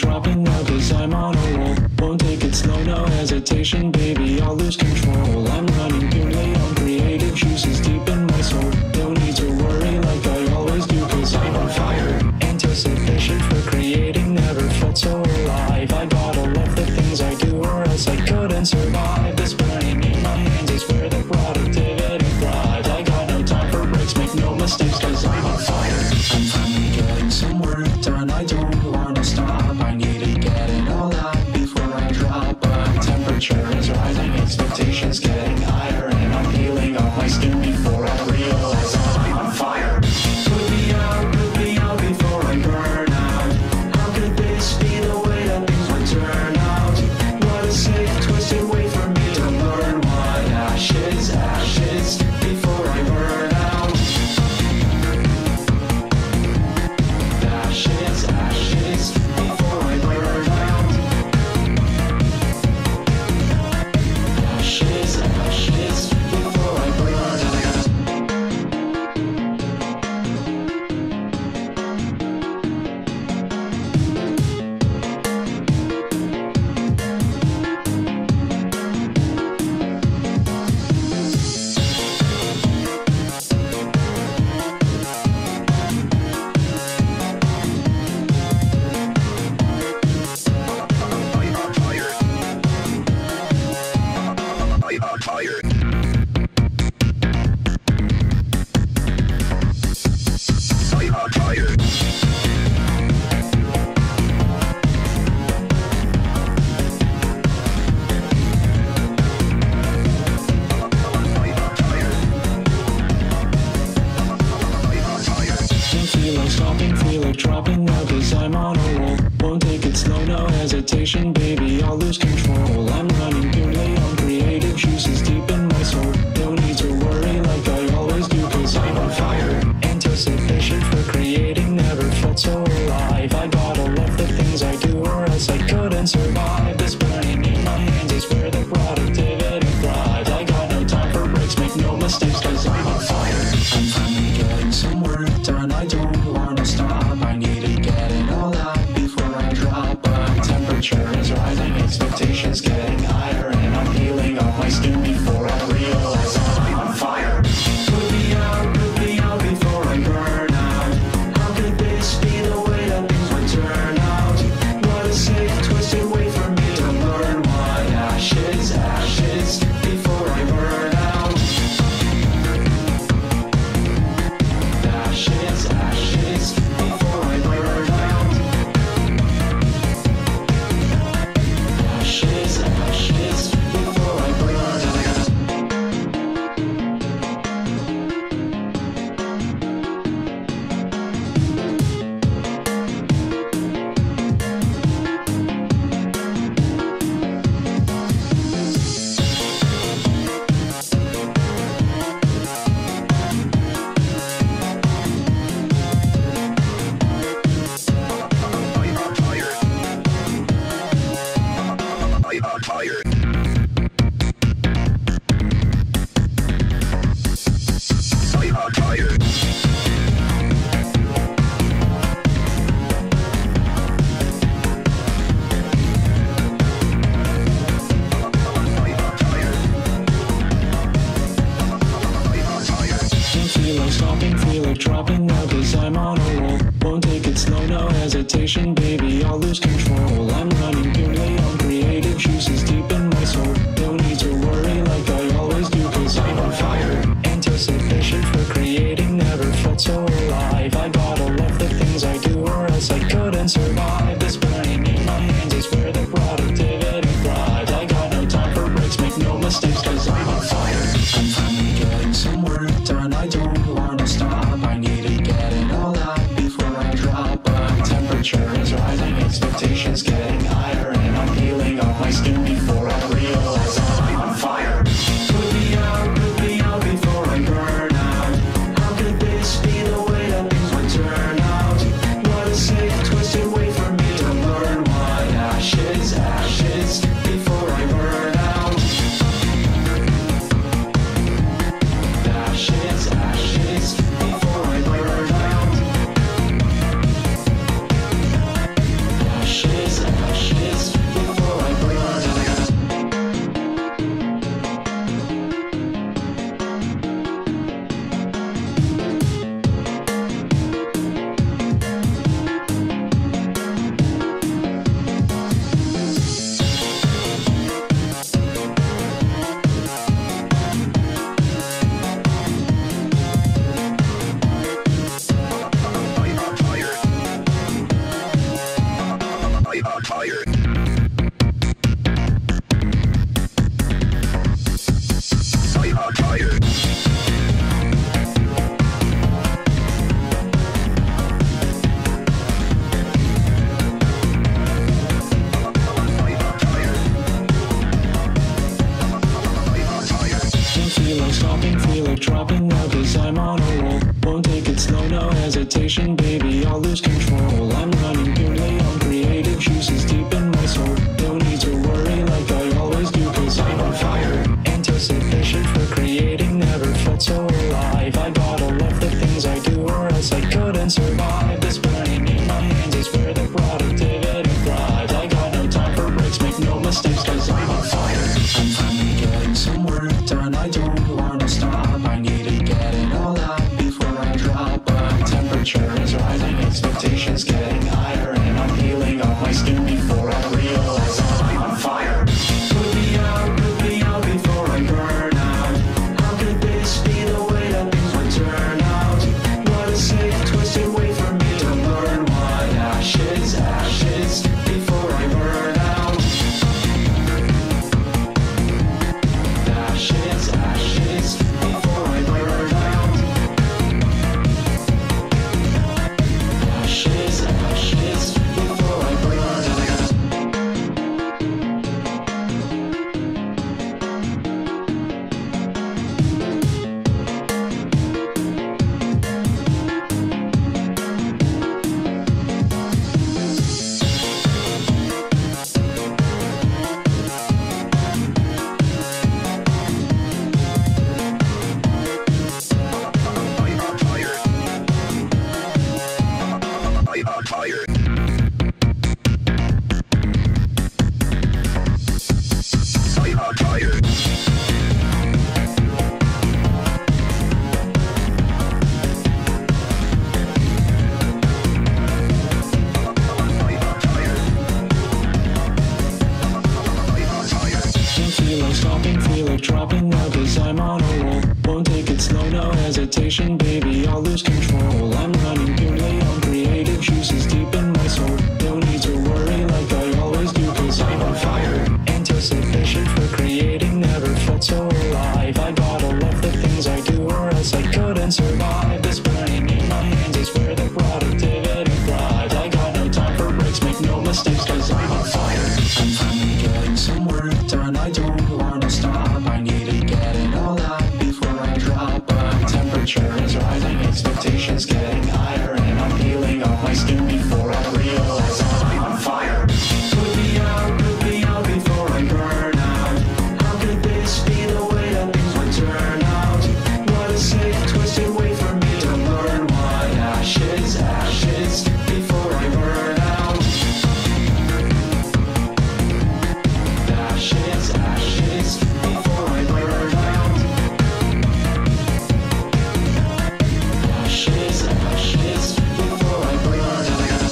dropping now cause I'm on a roll. Won't take it slow, no hesitation, baby, I'll lose control. I'm running purely on creative juices deep in my soul. No need to worry like I always do cause I'm on fire. Anticipation for creating, never felt so alive. I gotta love the things I do or else I couldn't survive. This burning in my hands is where the productivity thrives. I got no time for breaks, make no mistakes cause I'm on fire. I'm finally getting some work done, I don't wanna stop. I need to get it all out before I drop. But temperature is rising, expectations getting higher, and I'm peeling off my skin before I realize I'm on fire. Put me out before I burn out. How could this be the way that things would turn out? What a sick, twisted way for me to learn what ashes before I burn out. Ashes before I burn out. Ashes before I burn out. Feel like dropping now cause I'm on a roll. Won't take it slow, no hesitation, baby, I'll lose control. I'm running purely on creative juices deep in my soul. No need to worry like I always do cause I'm on fire. Anticipation for creating, never felt so alive. I gotta love the things I do or else I couldn't survive. This burning in my hands is where the productivity thrives. I got no time for breaks, make no mistakes cause I'm on fire. I'm finally getting some work done, I don't wanna stop. I need to get it all out before I drop. But temperature is rising, expectations getting higher, and I'm peeling off my skin before I realize I'm on fire. Put me out, before I burn out. How could this be the way that things would turn out? What a sick, twisted way for me to learn what ashes before I burn out. Ashes before I burn out. Ashes before I burn out. Feel like dropping now cause I'm on a roll. Won't take it slow, no hesitation, baby, I'll lose control. I'm running purely on creative juices deep in my soul. No need to worry like I always do cause I'm on fire. Anticipation for creating, never felt so alive. I gotta love the things I do or else I couldn't survive. This burning in my hands is where the productivity thrives. I got no time for breaks, make no mistakes cause I'm on fire. I'm finally getting some work done, I don't wanna stop. I need to get it all out before I drop. But temperature is rising, expectations getting higher, and I'm peeling off my skin before I realize I'm on fire. Put me out before I burn out. How could this be the way that things would turn hesitation, baby, I'll lose control. I'm running purely on creative juices deep in my soul. No need to worry like I always do, cause I'm on fire. Anticipation for creating never felt so alive. I gotta love the things I do or else I couldn't survive. This burning in my hands is where the productivity thrives. I got no time for breaks, make no mistakes, cause I'm on fire. I'm finally getting some work done, I don't wanna stop. I need to get it all out before I drop. But temperature is rising, expectations getting higher, and I'm peeling off my skin before I realize I'm on fire. Put me out before I burn out. How could this be the way that things would turn out? What a safe, twisted way for me to learn what ashes before I burn out. Ashes before I burn out. Ashes before I burn out. Feel like dropping now cause I'm on a roll. Won't take it slow, no hesitation, baby, I'll lose control. I'm running purely on creative juices deep in my soul. No need to worry like I always do, cause I'm on fire. Anticipation for creating never felt so alive. I gotta love the things I do or else I couldn't survive. This burning in my hands is where the productivity thrives. I got no time for breaks, make no mistakes, cause I'm on fire. I'm finally getting some work done, I don't wanna stop. I need to get it all out before I drop. But temperature is rising, expectations getting higher, and I'm peeling off my skin before I realize I'm on fire. Put me out before I burn out. How could this be the way that things would turn out? What a safe, twisted way for me to learn what ashes before I burn out. Ashes before I burn out. Ashes before I burn out.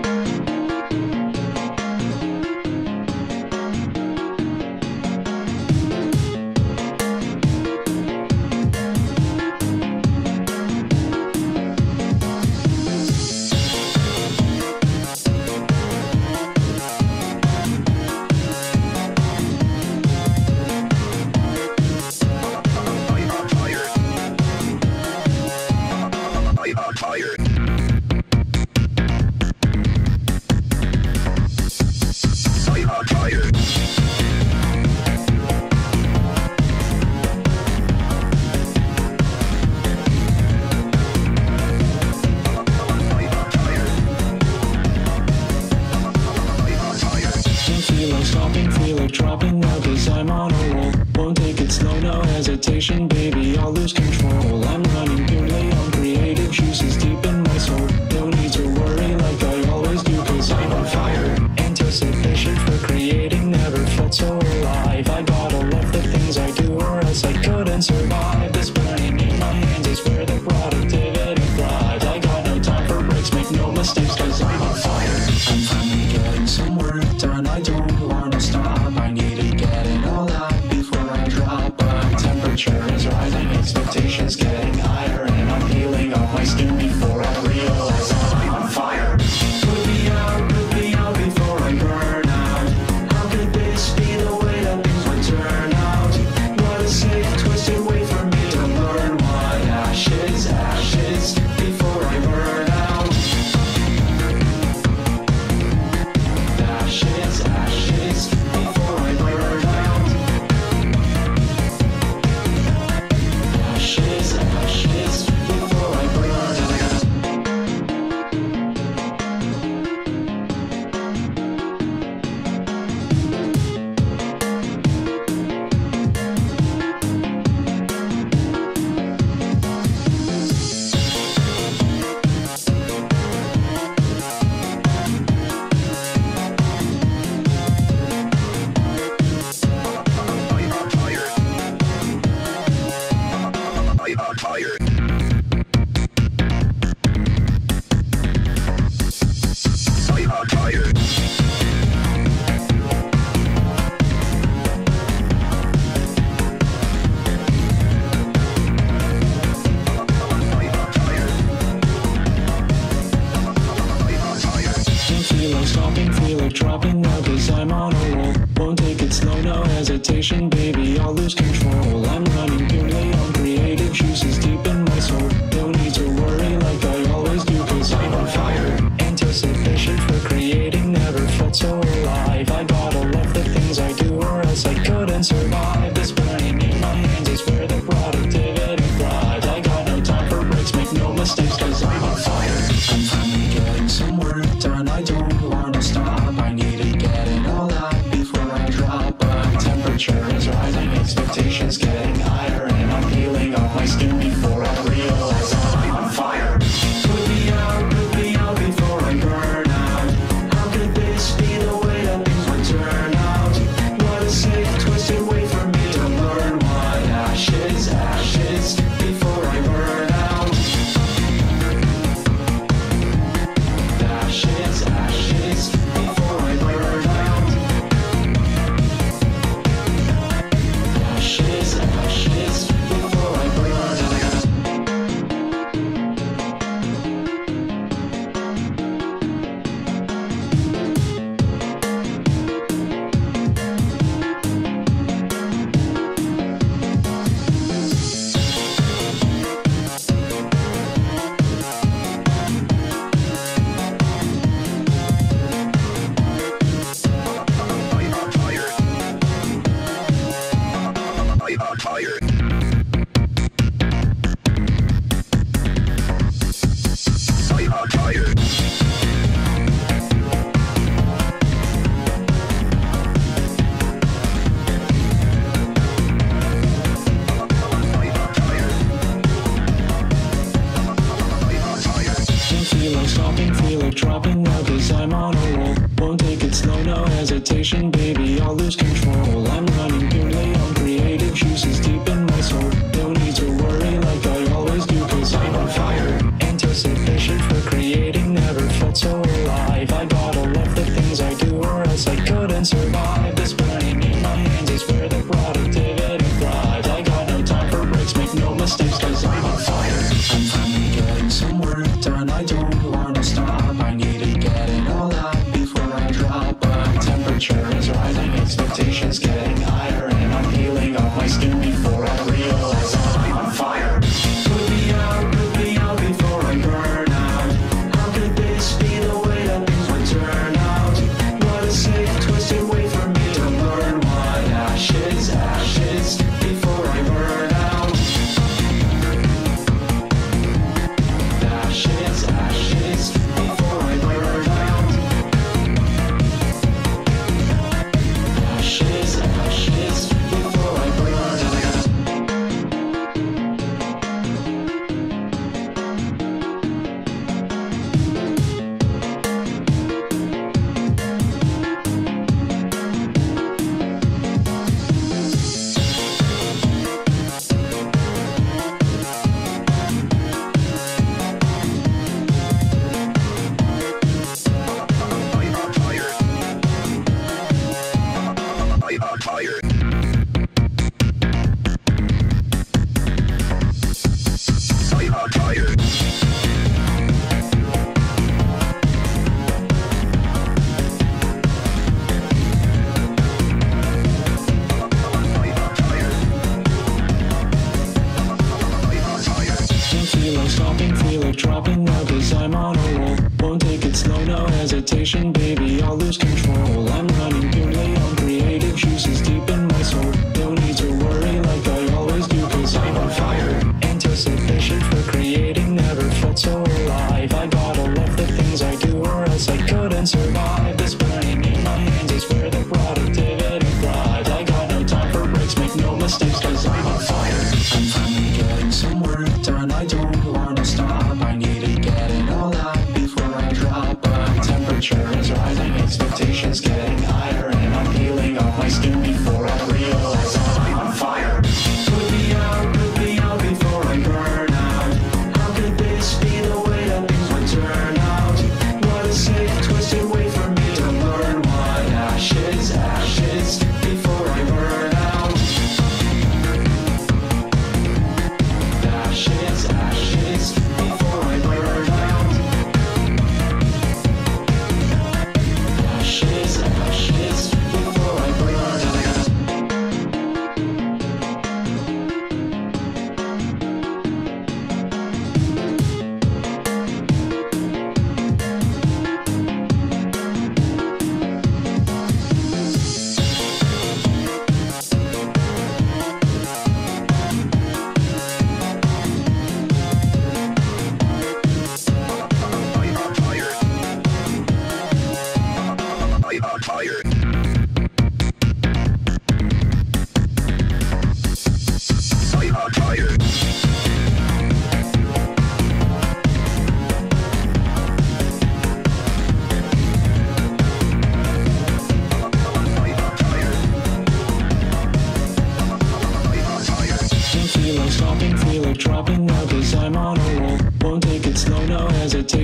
Feel like dropping now cause I'm on a roll. Won't take it slow, no hesitation, baby, I'll lose control. I'm running purely on creative juices deep in my soul. No need to worry like I always do, cause I'm on fire. Anticipation for creating never felt so alive. I gotta love the things I do or else I couldn't survive. This burning in my hands is where the productivity thrives. I got no time for breaks, make no mistakes, cause I'm on fire. I'm finally getting some work done, I don't wanna stop. I need to get it all out before I drop. But temperature is rising, expectations get hesitation, baby, I'll lose control. I'm running purely on creative juices deep in my soul. Don't need to worry like I always do, cause I'm on fire. Anticipation for creating never felt so alive. I gotta love the things I do or else I couldn't survive. This burning in my hands is where the productivity thrives. I got no time for breaks, make no mistakes, cause I'm on fire. I'm finally getting some work done, I don't wanna stop. I need to get it all out before I drop. But temperature is rising, expectations getting higher, and I'm peeling off my skin before I realize I'm on fire. Put me out before I burn out. How could this be the way that things would turn out? What a sick, twisted way for me to learn what ashes before I burn out. Ashes before I burn out. Ashes before I burn out. Feel like dropping now cause I'm on a roll. Won't take it slow, no hesitation, baby, I'll lose control. I'm running purely on creative juices deep in my soul. No need to worry like I always do, cause I'm on fire. Anticipation for creating never felt so alive. I gotta love the things I do or else I couldn't survive. This burning in my hands is where the productivity thrives. I got no time for breaks, make no mistakes, cause I'm on fire. I'm finally getting some work done, I don't wanna stop. I need to get it all out before I drop. But temperature is rising, expectations getting higher, and I'm peeling off my skin before I realize I'm on fire. Put me out before I burn out. How could this be the way that things would turn out? What a sick, twisted way for me to learn what ashes before I burn out. Ashes before I burn out. Ashes before I burn out. Feel like dropping now cause I'm on a roll. Won't take it slow, no hesitation, baby, I'll lose control. I'm running purely on creative juices deep in my soul. No need to worry like I always do, cause I'm on fire. Anticipation for creating never felt so alive. I gotta love the things I do or else I couldn't survive. This burning in my hands is where the productivity thrives. I got no time for breaks, make no mistakes, cause I'm on fire. I'm finally getting some work done, I don't wanna stop. I need to get it all out before I drop. But temperature is rising, expectations getting higher.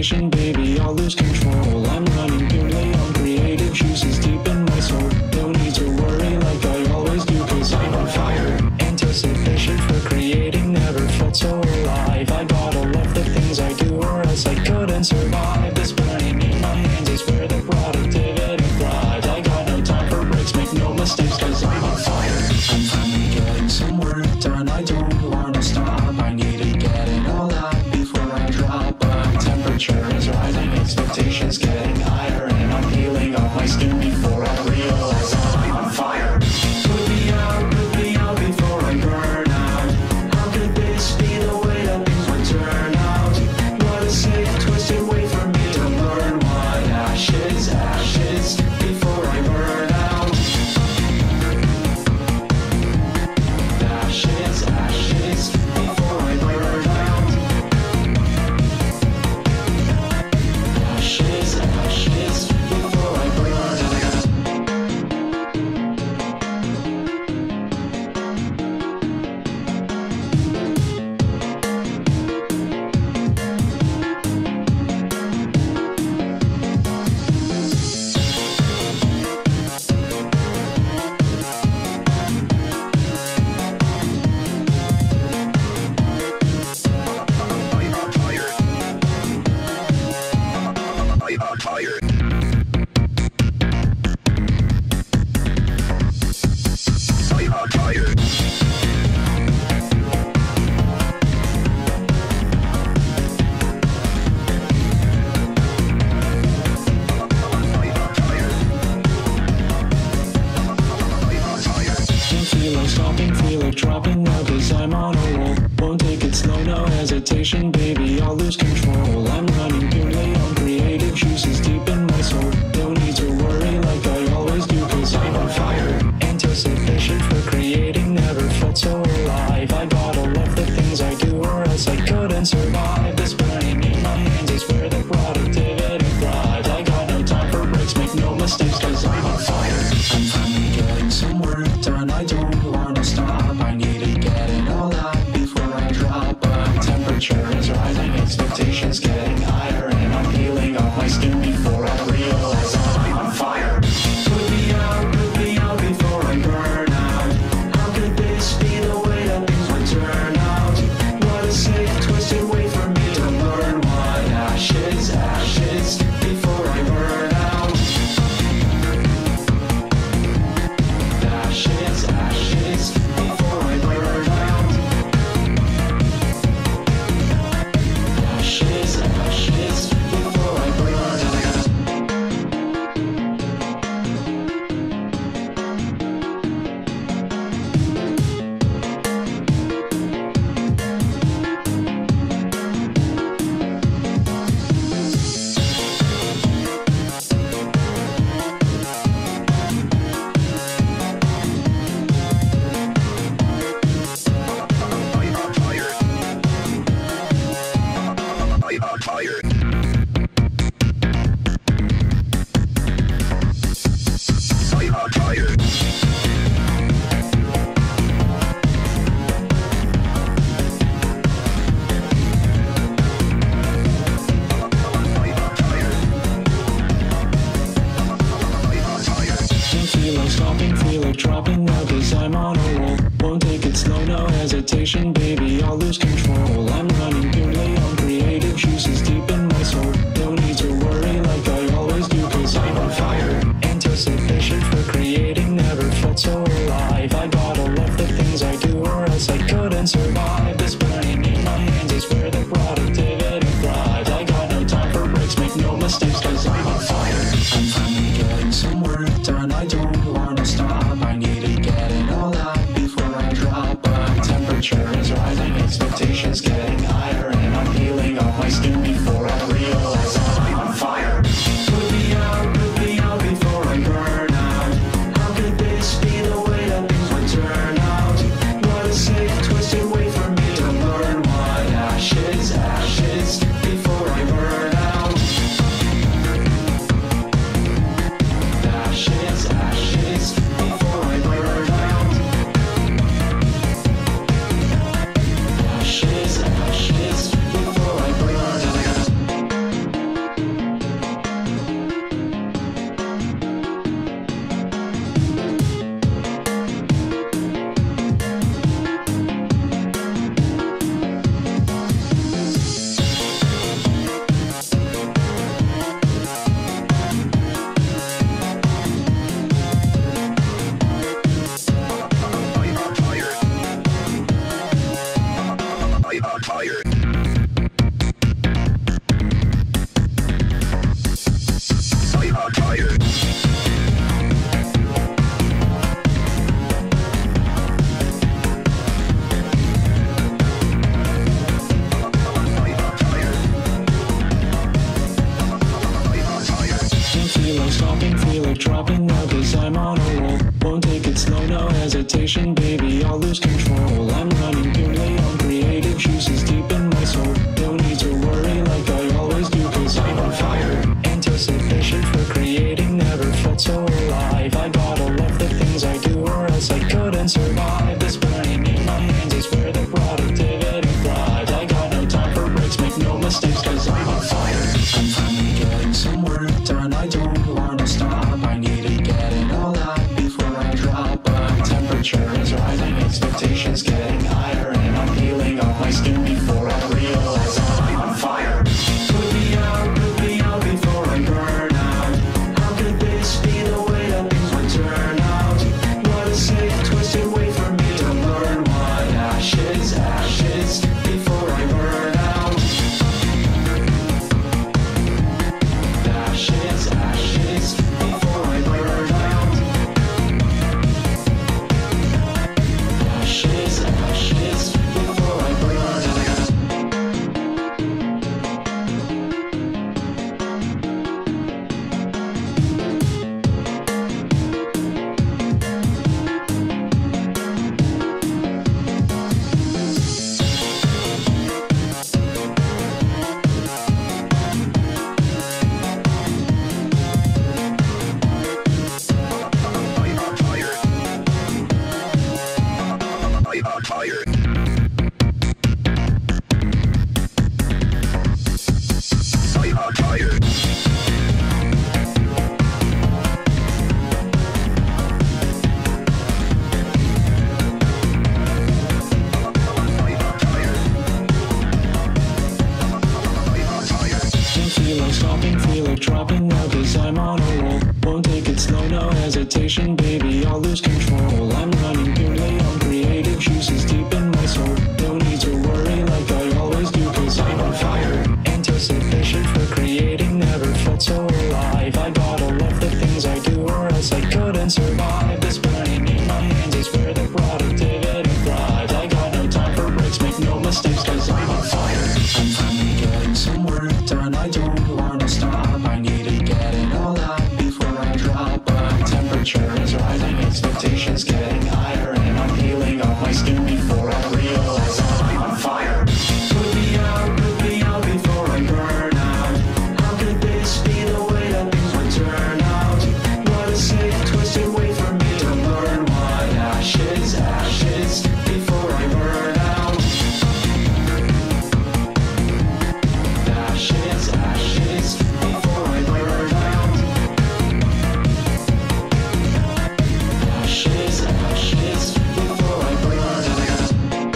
hesitation, baby, I'll lose control. I'm running purely on creative juices deep in my soul. No need to worry like I always do, cause I'm on fire. Anticipation for creating never felt so alive. I gotta love the things I do or else I couldn't survive. This burning in my hands is where the productivity thrives. I got no time for breaks, make no mistakes, cause I'm on fire. I'm finally getting some work done, I don't wanna stop. I need to get it all out before I drop. But temperature is rising, expectations getting higher, and I'm peeling off my skin before I realize I'm on fire. Put me out before I burn out. How could this be the way that things would turn out? What a sick, twisted way for me to learn what ashes, ashes, before I burn out. Ashes, ashes, before I burn out. Ashes, ashes, before I burn out. Stopping, feel like dropping now, cause I'm on a roll. Won't take it slow, no hesitation, baby, I'll lose control. I'm running purely on creative juices deep in my soul. No need to worry like I always do, cause I'm on fire. Anticipation for creating never felt so alive. I gotta love the things I do or else I couldn't survive. This burning in my hands is where the productivity thrives. I got no time for breaks, make no mistakes, cause I'm on fire. I'm finally getting some work done, I don't wanna stop. I need to get it all out before I drop. But temperature is rising, expectations getting higher, and I'm peeling off my skin before I realize I'm on fire. Put me out before I burn out. How could this be the way that things would turn out? What a sick, twisted way for me to learn what ashes, ashes, before I burn out. Ashes, ashes, before I burn out. Ashes, ashes, before I burn out. Stopping, feel like dropping now, cause I'm on a roll. Won't take it slow, no hesitation, baby, I'll lose control. I'm running purely on creative juices deep in my soul. No need to worry like I always do, cause I'm on fire. Anticipation for creating never felt so alive. I gotta love the things I do or else I couldn't survive. This burning in my hands is where the productivity thrives. I got no time for breaks, make no mistakes, cause I'm on fire. I'm finally getting some work done, I don't wanna stop. I need to get it all out before I drop. But temperature is rising, expectation like stopping, feel like dropping now, cause I'm on a roll. Won't take it slow, no hesitation, baby, I'll lose control. I'm running purely on creative juices deep in my soul. No need to worry like I always do, cause I'm on fire. Anticipation for creating, never felt so alive. I gotta love the things I do or else I couldn't survive. This burning in my hands is where the productivity thrives. I got no time for breaks, make no mistakes, cause I'm on fire. I'm finally getting some work done, I don't wanna stop. I need to get it all out before I drop. But temperature is rising, expectations getting higher, and I'm peeling off my skin before I realize I'm on fire. Put me out before I burn out. How could this be the way that things would turn out? What a sick, twisted way for me to learn what ashes before I burn out. Ashes before I burn out. Ashes before I burn out. Feel like stopping, feel like dropping now, cause I'm on a roll. Won't take it slow, no hesitation, baby, I'll lose control. I'm running purely on creative juices deep in my soul. No need to worry like I always do, cause I'm on fire. Anticipation for creating, never felt so alive. I gotta love the things I do or else I couldn't survive. This burning in my hands is where the productivity thrives. I got no time for breaks, make no mistakes, cause I'm on fire. I'm finally getting some work done, I don't wanna stop. I need to get it all out before I drop. But temperature is rising, expectations getting higher, and I'm peeling off my skin before I realize I'm on fire. Put me out before I burn out. How could this be the way that things would turn out? What a sick, twisted way for me to learn what ashes before I burn out. Ashes before I burn out. Ashes before I burn out.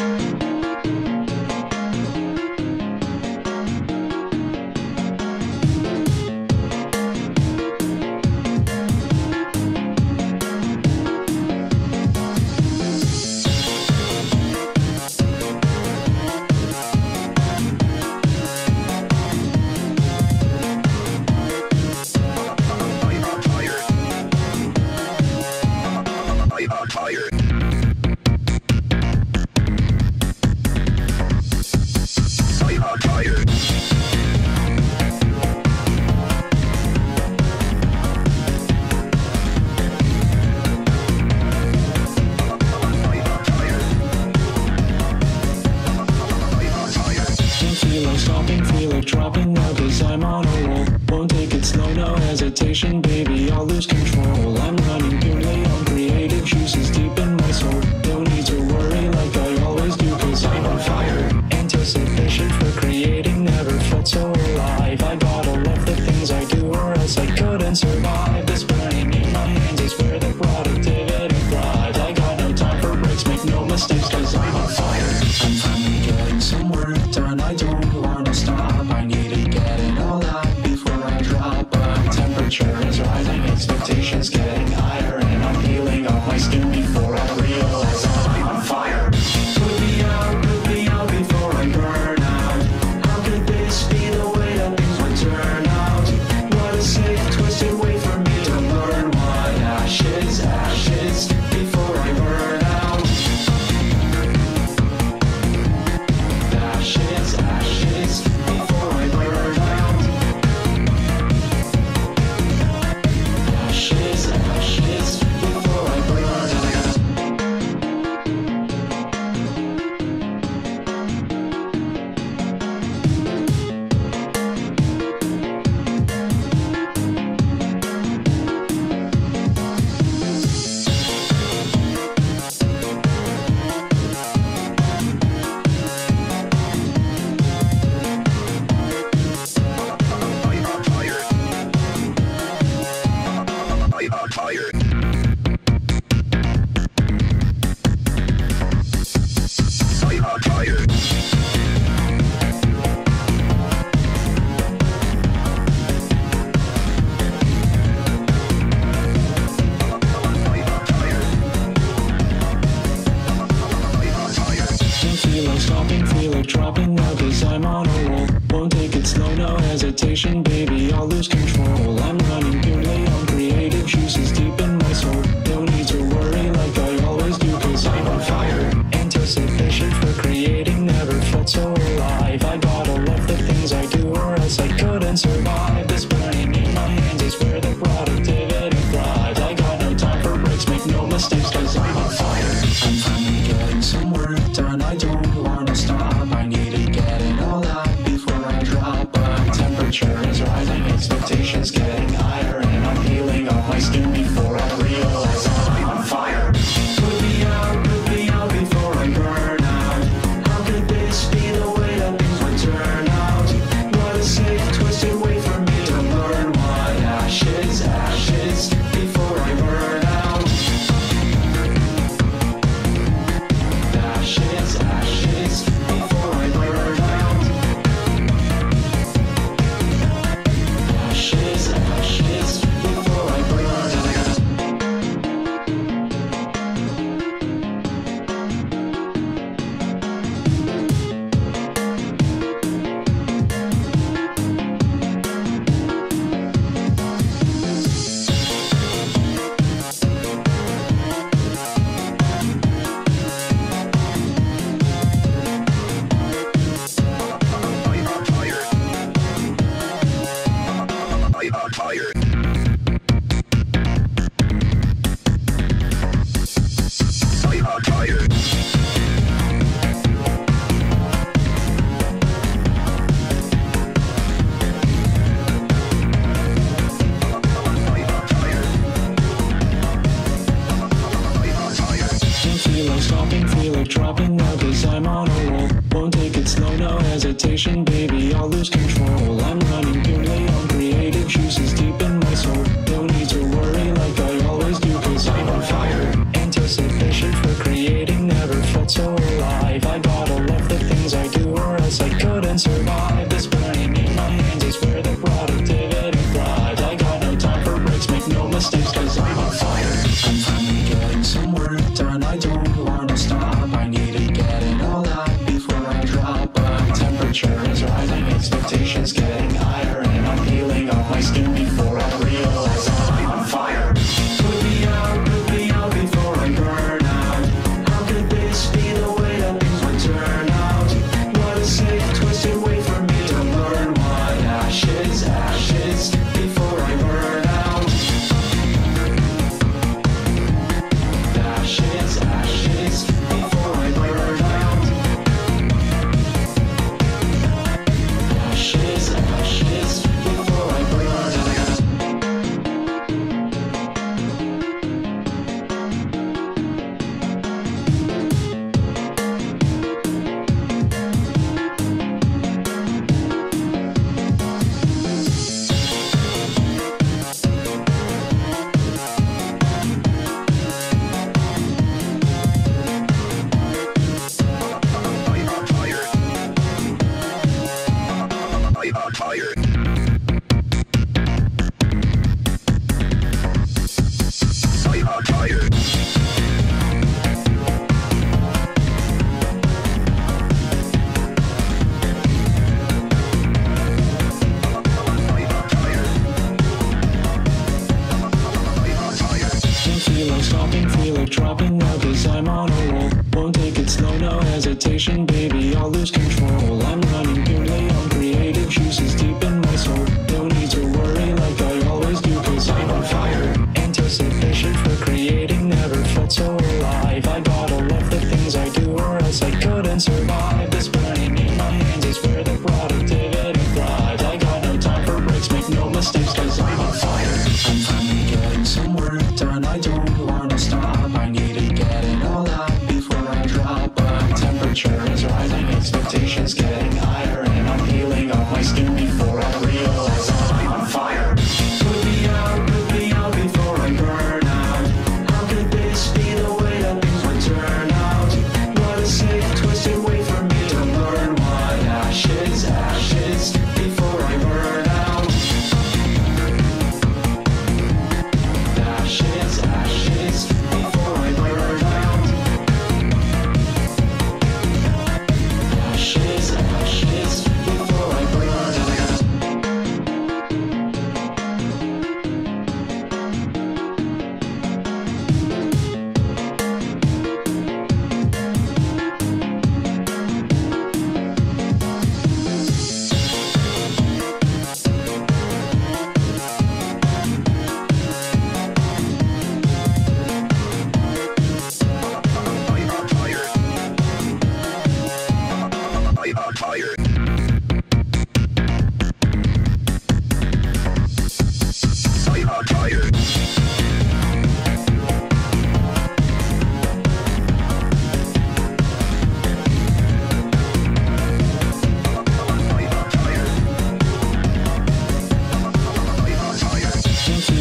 Feel like stopping, feel like dropping now, cause I'm on a roll. Won't take it slow, no hesitation, baby, I'll lose control. I'm running purely on creative juices deep in my soul. No need to worry like I always do, cause I'm on fire. Anticipation for creating, never felt so alive. I gotta love the things I do or else I couldn't survive. This burning in my hands is where the productivity thrives. I got no time for breaks, make no mistakes, cause I'm on fire. I'm finally getting some work done, I don't wanna stop. I need to get it all out before I drop. But temperature is rising, expectations getting higher, and I'm peeling off my skin before I'll lose control. I'm running purely on creative juices deep in my soul. No need to worry like I always do, cause I'm on fire. Anticipation for creating never felt so alive. I gotta love the things I do or else I couldn't survive. This burning in my hands is where the productivity thrives. I got no time for breaks, make no mistakes, cause I'm on fire. I'm finally getting some work done, I don't wanna stop. I need to get it all out before I drop. But temperature is rising, expectations getting higher, and I'm peeling off my skin before I realize I'm on fire. Put me out before I burn out. How could this be the way that things would turn out? What a sick, twisted way for me to learn what ashes, ashes, before I burn out. Ashes, ashes, before I burn out. Ashes, ashes, before I burn out. Feel like stopping, feel like dropping now, cause I'm on a roll. Won't take it slow, no hesitation, baby, I'll lose control. I'm running purely on creative juices deep in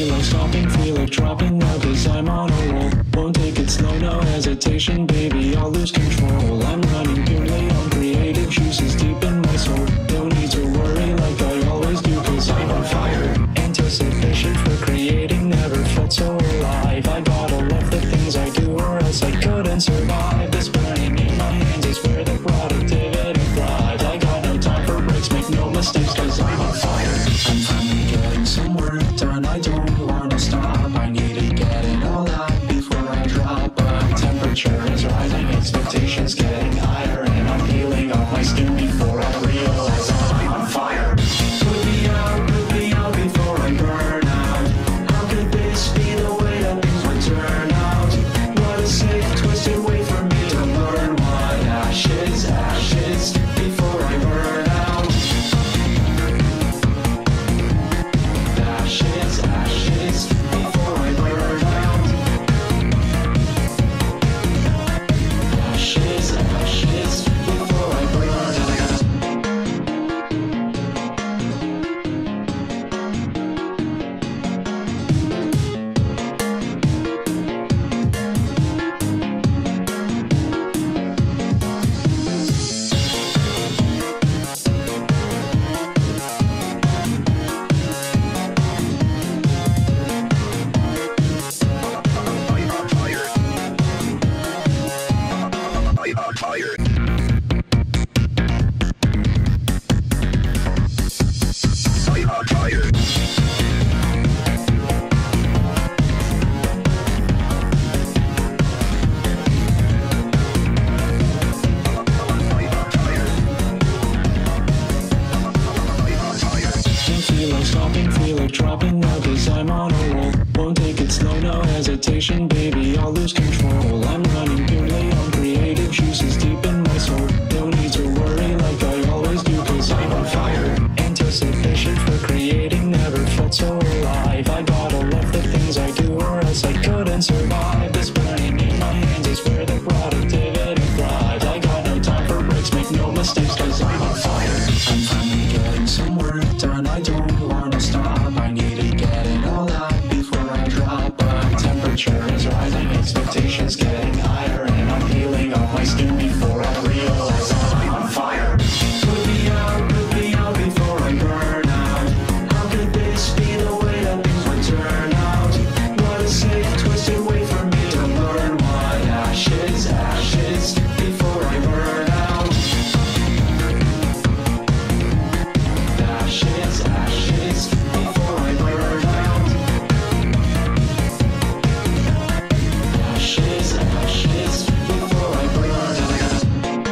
feel like stopping, feel like dropping now, cause I'm on a roll. Won't take it slow, no hesitation, baby, I'll lose control. I'm running purely on creative juices deep in my soul. No need to worry like I always do, cause I'm on fire. Anticipation for creating, never felt so alive. I gotta love the things I do or else I couldn't survive. This burning in my hands is where the productivity thrives. I got no time for breaks, make no mistakes, cause I'm on fire. I'm finally getting some work done, I don't wanna stop. I need to get it all out before I drop. But temperature is rising, expectations getting higher, and I'm peeling off my skin before I realize I'm on fire. Put me out before I burn out. How could this be the way that things would turn out? What a sick, twisted way for me to learn what ashes before I burn out. Ashes before I burn out. Ashes before I burn out. Feel like stopping, feel like dropping now, cause I'm on a roll. Won't take it slow, no hesitation, baby, I'll lose control. I'm running purely on creative juices deep in my soul. No need to worry like I always do, cause I'm on fire. Anticipation for creating, never felt so alive. I gotta love the things I do or else I couldn't survive. This burning in my hands is where the productivity thrives. I got no time for breaks, make no mistakes, cause I'm on fire. I'm finally getting some work done, I don't wanna stop. I need to get it all out before I drop. But temperature is rising, expectations getting higher, and I'm peeling off my skin before I realize I'm on fire. Put me out before I burn out. How could this be the way that things would turn out? What a sick, twisted way for me to learn what ashes before I burn out. Ashes before I burn out. Ashes before I burn out.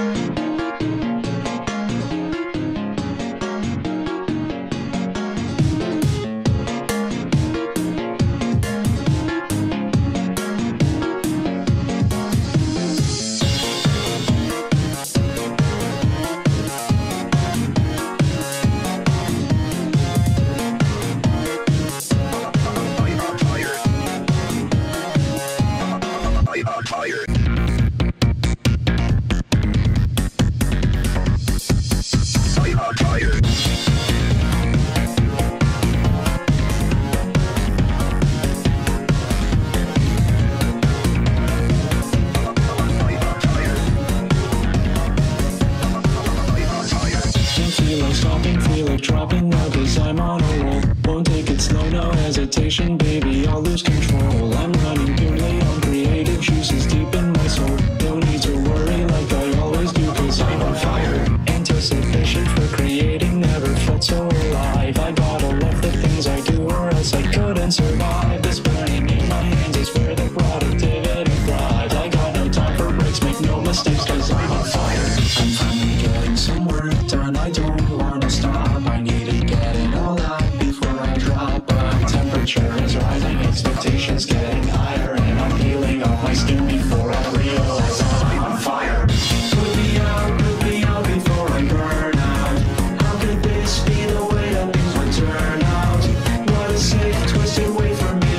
Feel like stopping, feel like dropping now, cause I'm on a roll. Won't take it slow, no hesitation, baby, I'll lose control. I'm running purely on creative juices deep in my soul. No need to worry like I always do, cause I'm on fire. Anticipation for creating, never felt so alive. I gotta love the things I do or else I couldn't survive. This burning in my hands is where the productivity thrives. I got no time for breaks, make no mistakes, cause I'm on fire. I'm finally getting some work done, I don't wanna stop. I need to get it all out before I drop. But temperature is rising, expectations getting higher, and I'm peeling off my skin before I realize I'm on fire. Put me out before I burn out. How could this be the way that things would turn out? What a sick, twisted way for me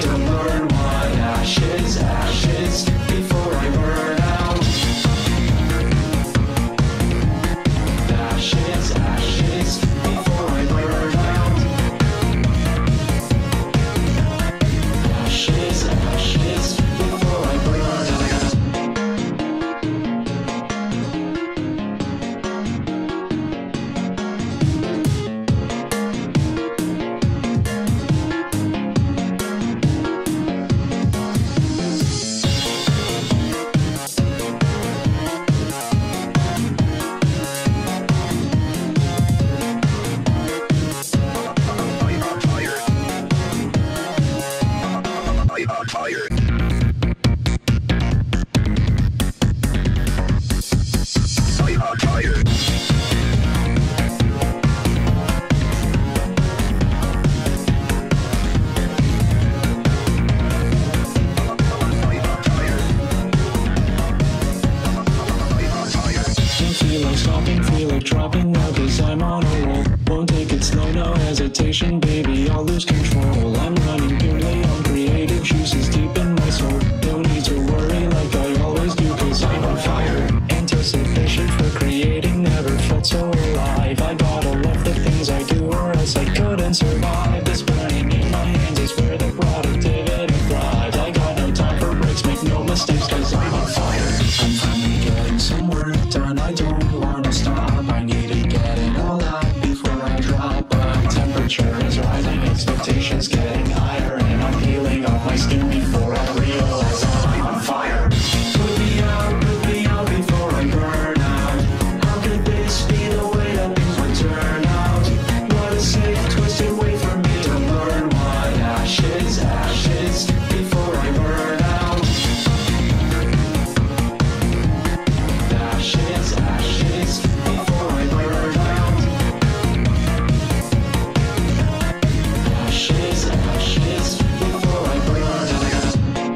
I'll lose control. I'm running purely on creative juices deep in my soul. No need to worry like I always do, cause I'm on fire. Anticipation for creating never felt so alive. I gotta love the things I do or else I couldn't survive. This burning in my hands is where the productivity thrives. I got no time for breaks, make no mistakes, cause I'm on fire. I'm finally getting some work done, I don't wanna stop. I need to get it all out before I drop. But temperature is rising, expectations getting higher, and I'm peeling off my skin before I realize that I'm on fire. Put me out before I burn out. How could this be the way that things would turn out? What a sick, twisted way for me to learn what ashes before I burn out. Ashes before I burn out. Ashes before I burn out.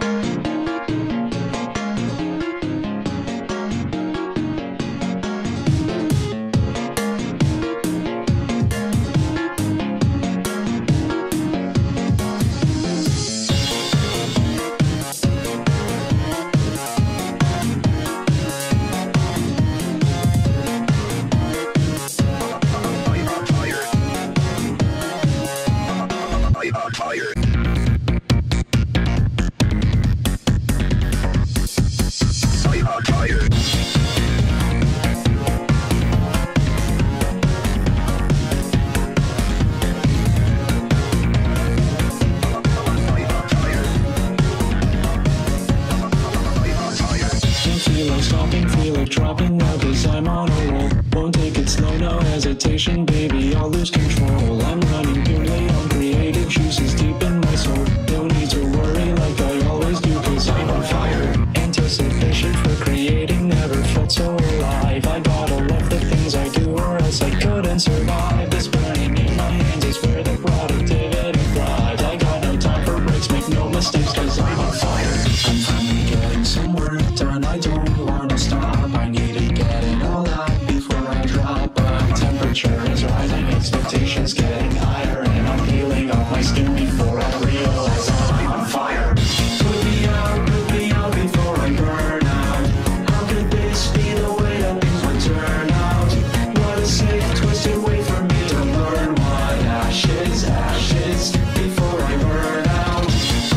Feel like stopping, feel like dropping now, cause I'm on a roll. Won't take it slow, no hesitation, baby, I'll lose control. I'm running purely on creative juices deep in my soul. No need to worry like I always do, cause I'm on fire. Anticipation for creating never felt so alive. I gotta love the things I do or else I couldn't survive. This burning in my hands is where the productivity thrives. I got no time for breaks, make no mistakes, cause I'm on fire. I'm finally getting some work done, I don't wanna stop. I need to get it all out before I drop. But temperature is rising, expectations getting higher, and I'm peeling off my skin before I realize that I'm on fire. Put me out before I burn out. How could this be the way that things would turn out? What a sick, twisted way for me to learn what ashes before I burn out.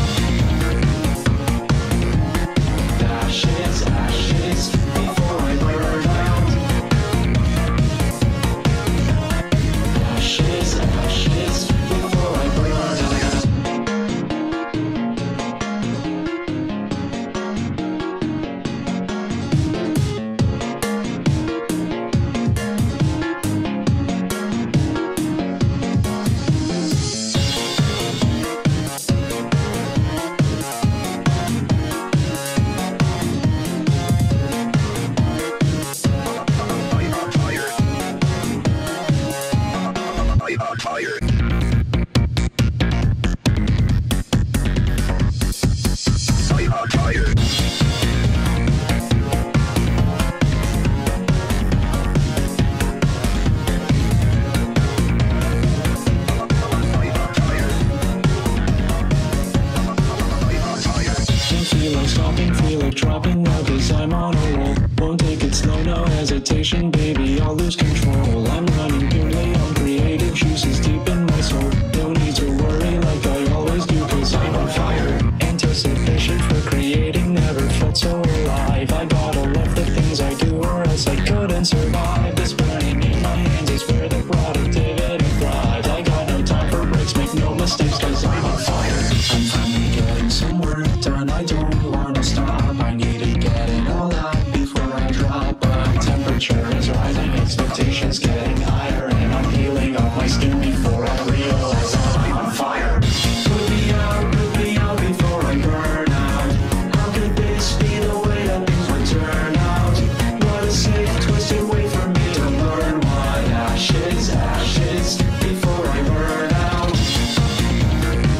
Ashes before I burn out. Ashes before I burn out. Feel like stopping, feel like dropping now, cause I'm on a roll. Won't take it slow, no hesitation, baby, I'll lose control. I'm running purely on creative juices deep in my soul. No need to worry like I always do, cause I'm on fire. Anticipation for creating never felt so alive. I gotta love the things I do or else I couldn't survive. This burning in my hands is where the productivity thrives. I got no time for breaks, make no mistakes, cause I'm on fire. I'm finally getting some work done, I don't wanna stop. I need to get it all out before I drop. But temperature is rising, expectations getting higher, and I'm peeling off my skin before I realize that I'm on fire. Put me out before I burn out. How could this be the way that things would turn out? What a sick, twisted way for me to learn what ashes before I burn out.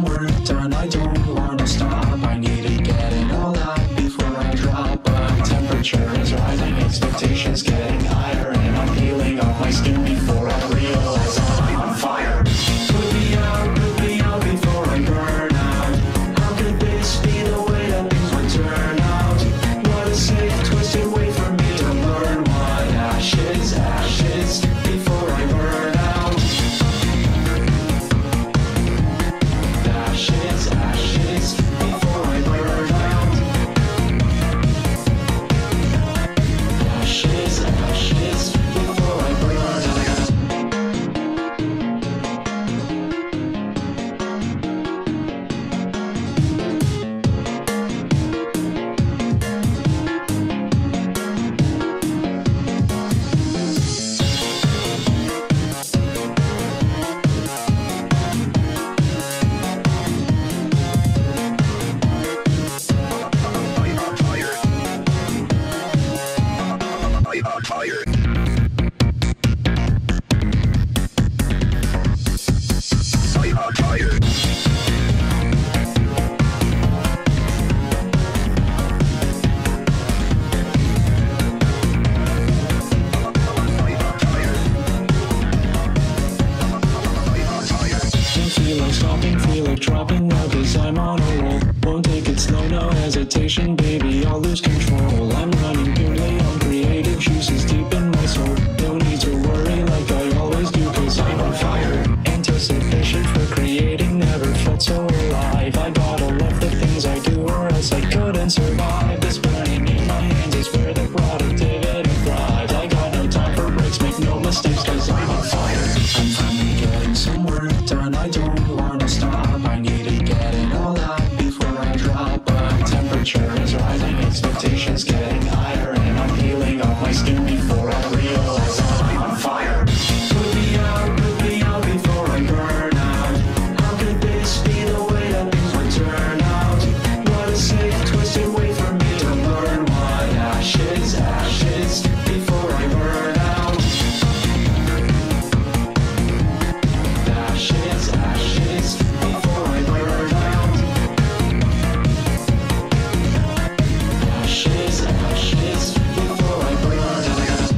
some work done. I don't wanna stop. I need to get it all out before I drop. But temperature is rising, expectations getting higher, and I'm peeling off my skin before I realize I'm on fire. Put me out before I burn out. How could this be the way that things would turn out? What a safe, twisted way for me to learn what ashes before I burn out. Ashes before I burn out. Ashes before I burn out. Feel like dropping now, cause I'm on a roll. Won't take it slow, no hesitation, baby, I'll lose control. I'm running purely on creative juices deep in my soul. No need to worry like I always do, cause I'm on fire. Anticipation for creating never felt so alive. I gotta love the things I do or else I couldn't survive. This burning in my hands is where the productivity thrives. I got no time for breaks, make no mistakes, cause I'm on fire. I'm finally getting some work done. I don't wanna stop. I need to get it all out before I drop. But temperature is rising, expectations getting higher, and I'm peeling off my skin before I realize I'm on fire. Put me out before I burn out. How could this be the way that things would turn out? What a safe, twisted way for me to learn what ashes before I burn out. Ashes before I burn out. Ashes before I burn out.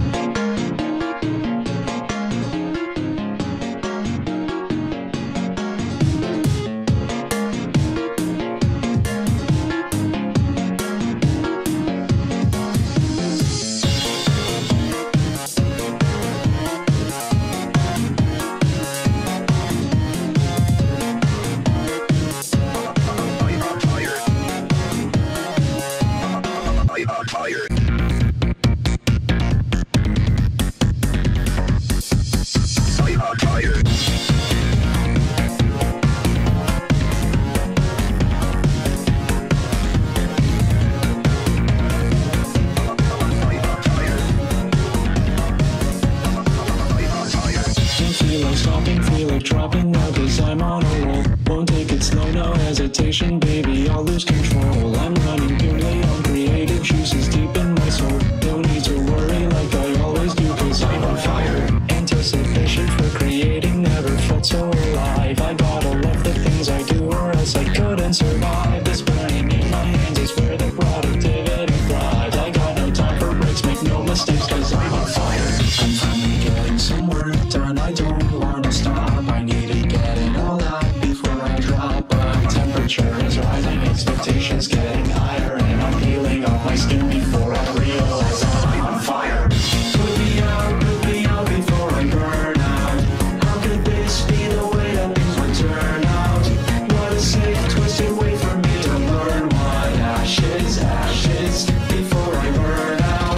Feel like dropping now, cause I'm on a roll. Won't take it slow, no hesitation, baby, I'll lose control. I'm running purely on creative juices deep in my soul. No need to worry like I always do, cause I'm on fire. Anticipation for creating never felt so alive. I gotta love the things I do or else I couldn't survive. This burning in my hands is where the productivity thrives. I got no time for breaks, make no mistakes, cause I'm on fire. I'm finally getting some work done. I don't wanna stop. I need to get it all out before I drop. But temperature is rising, expectations getting higher, and I'm peeling off my skin before I realize I'm on fire. Put me out before I burn out. How could this be the way that things would turn out? What a safe, twisted way for me to learn what ashes before I burn out.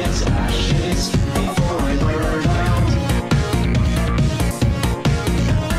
Ashes before I burn out.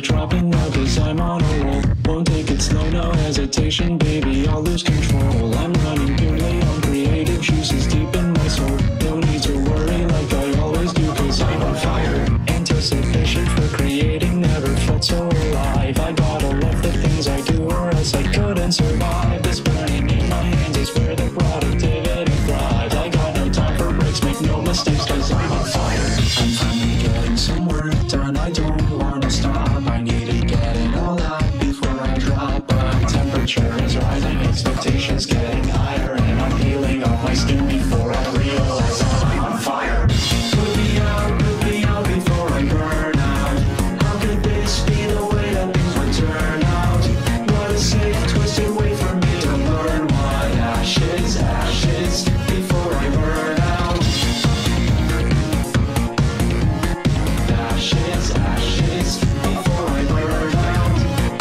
like dropping out cause I'm on a roll. Won't take it slow, no hesitation, baby, I'll lose control. I'm running purely on creative juices deep in my soul. No need to worry like I always do cause I'm on fire. Anticipation for creating never felt so alive. I gotta love the things I do or else I couldn't survive. This burning in my hands is where the productivity thrives. I got no time for breaks, make no mistakes cause I'm on fire. I'm finally getting some work done, I don't wanna stop. I need to get it all out before I drop. But temperature is rising, expectations getting higher, and I'm peeling off my skin before I realize that I'm on fire. Put me out before I burn out. How could this be the way that things would turn out? What a sick, twisted way for me to learn what ashes before I burn out. Ashes before I burn out.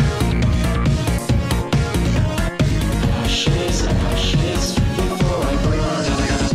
Ashes before I burn out.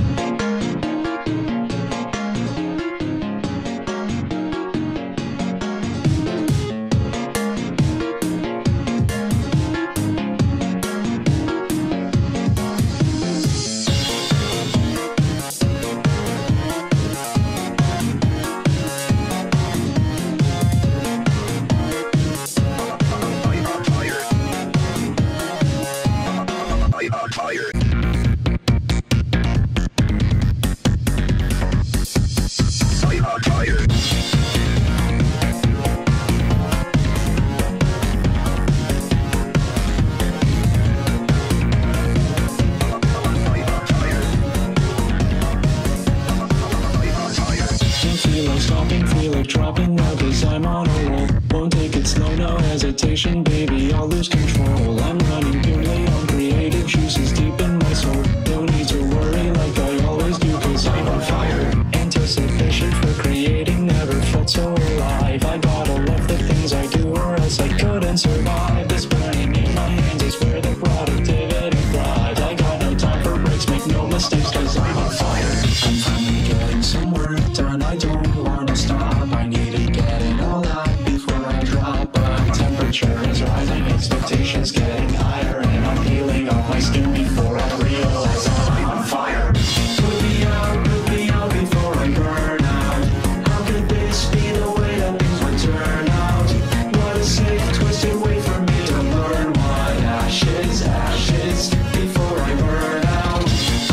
Feel like dropping out cause I'm on a roll. Won't take it slow, no hesitation, baby, I'll lose control. I'm running purely on creative juices deep in my soul. No need to worry like I always do cause I'm on fire. Anticipation for creating never felt so alive. I gotta love the things I do or else I couldn't survive. This burning in my hands is where the productivity thrives. I got no time for breaks, make no mistakes cause I'm on fire. I'm finally getting some work done, I don't wanna stop. I need to get it all out before I drop. But temperature is rising, expectations getting higher, and I'm peeling off my skin before I realize that I'm on fire. Put me out before I burn out. How could this be the way that things would turn out? What a sick, twisted way for me to learn what ashes before I burn out.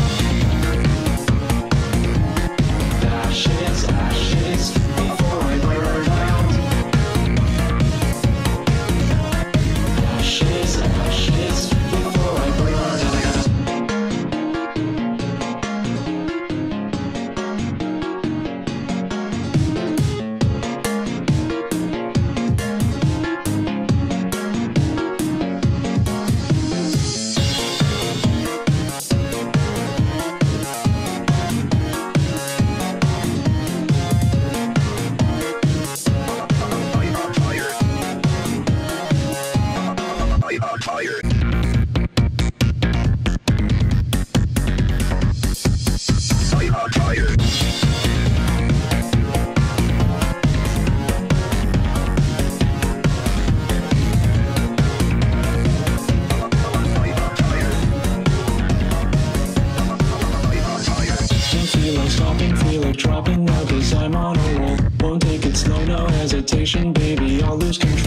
Ashes before I burn out. Ashes before I burn out. Feel like dropping out cause I'm on a roll. Won't take it slow, no hesitation, baby, I'll lose control.